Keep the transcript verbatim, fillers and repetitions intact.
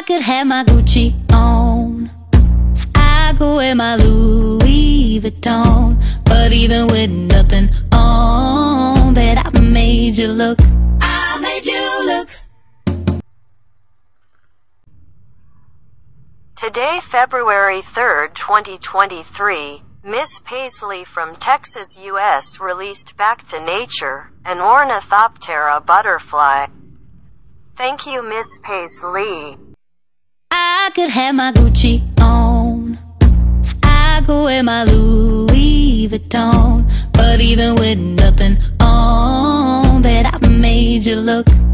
could have my Gucci on, I could wear my Louis Vuitton, but even with nothing on, bet I made you look, I made you look. Today, February third, twenty twenty-three, Miss Paisley from Texas, U S released Back to Nature, an Ornithoptera butterfly. Thank you, Miss Paisley. I could have my Gucci on, I could wear my Louis Vuitton, but even with nothing on, bet I made you look,